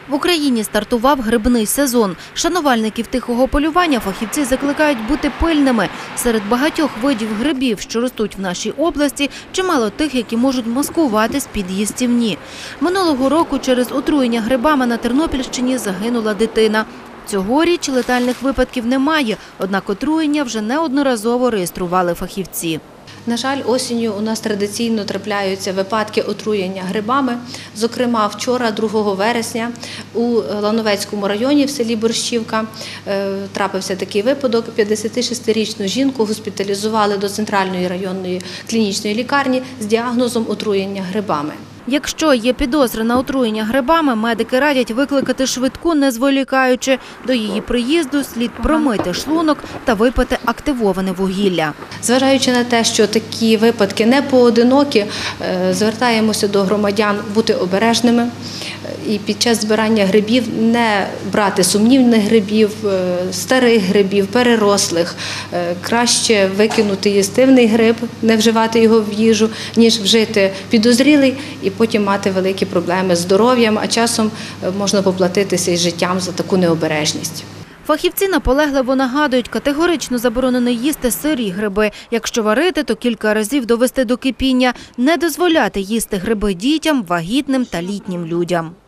В Україні стартував грибний сезон. Шанувальників тихого полювання фахівці закликають бути пильними. Серед багатьох видів грибів, що ростуть в нашій області, чимало тих, які можуть маскуватись під їстівні. Минулого року через отруєння грибами на Тернопільщині загинула дитина. Цьогоріч летальних випадків немає, однак отруєння вже неодноразово реєстрували фахівці. На жаль, осінню у нас традиційно трапляються випадки отруєння грибами. Зокрема, вчора, 2 вересня, у Лановецькому районі в селі Борщівка трапився такий випадок. 56-річну жінку госпіталізували до Центральної районної клінічної лікарні з діагнозом отруєння грибами. Якщо є підозри на отруєння грибами, медики радять викликати швидку, не зволікаючи. До її приїзду слід промити шлунок та випити активоване вугілля. Зважаючи на те, що такі випадки не поодинокі, звертаємося до громадян бути обережними і під час збирання грибів не брати сумнівних грибів, старих грибів, перерослих. Краще викинути їстивний гриб, не вживати його в їжу, ніж вжити підозрілий і потім мати великі проблеми з здоров'ям, а часом можна поплатитися із життям за таку необережність. Фахівці наполегливо нагадують, категорично заборонено їсти сирі гриби. Якщо варити, то кілька разів довести до кипіння. Не дозволяти їсти гриби дітям, вагітним та літнім людям.